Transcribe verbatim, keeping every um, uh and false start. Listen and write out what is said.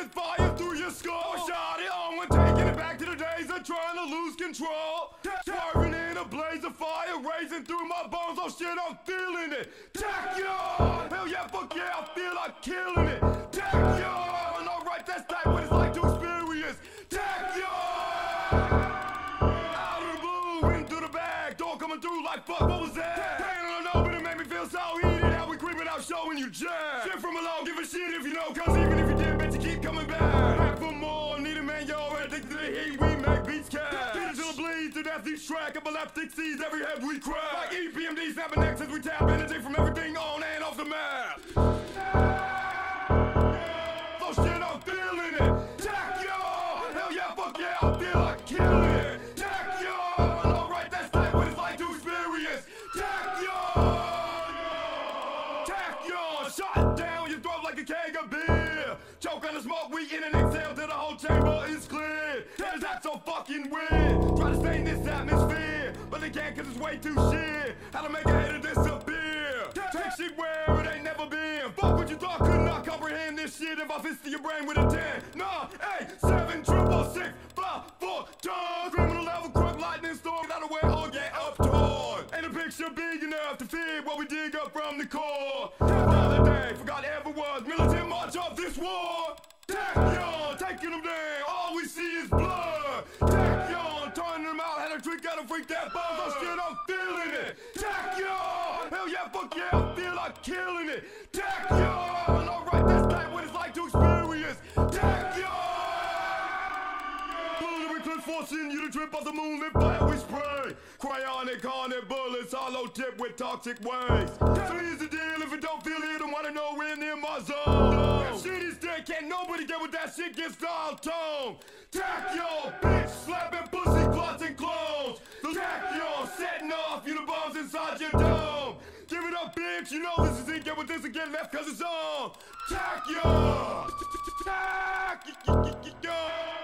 with fire through your skull. I shot it on when taking it back to the days of trying to lose control. Swerving in a blaze of fire, racing through my bones. Oh shit, I'm feeling it. Tachyon! Hell yeah, fuck yeah, I feel like killing it. Tachyon! Alright, that's like what it's like to experience. Tachyon! Out of the blue, into the bag, door coming through like fuck, what was that? Pain on the know, but it made me feel so heated. How we creeping out, showing you jack. Shit from below, give a shit if you know, cause even if you did, bet you keep coming back. Back for more, need a man, yo, addicted to the heat, we make beats cash. Beat until it bleeds, to death each track, epileptic sees every head we crack. Like E P M D snapping necks as we tap energy from everything on and off the map. Oh shit, I'm feeling it. Tachyon! Hell yeah, fuck yeah, I feel like killing it. Tachyon! Alright, that's like what it's like to experience. Tachyon! Tachyon! Shot down your throat like a keg of beer. Choke on the smoke, we in and exhale till the whole chamber is clear. Cause that's so fucking weird. Try to stay in this atmosphere, but they can't cause it's way too shit. How to make a hater disappear. Take shit where it ain't never been. Fuck what you thought, could not comprehend this shit if I fist your brain with a ten. Nah, eight, seven, triple six, five, four, done. Criminal level, crook, lightning storm, without a way, oh yeah, up torn. Ain't a picture big enough to fit what we dig up from the core. Another day, forgot ever was militant march of this war. Tachyon, taking them down, all we see is blood. Tachyon, turning them out, had a drink, gotta freak that buzz. Oh shit, I'm feeling it. Tachyon, hell yeah, fuck yeah, I feel like killing it. Tachyon, alright, that's like what it's like to experience. Tachyon, bullet eclipse forcing you to drip off the moonlit fire we spray. Cryonic haunted bullets, hollow tip with toxic waste. So here's the deal, if you don't feel it, I wanna know when in my zone. That shit is dead, can't nobody get with that shit, gets dial tone. Tachyon, bitch, slapping pussy, clots and clones. Tachyon, setting off you the bombs inside your dome. Give it up, bitch, you know this is it, get with this and get left cause it's on. Tachyon! Tachyon!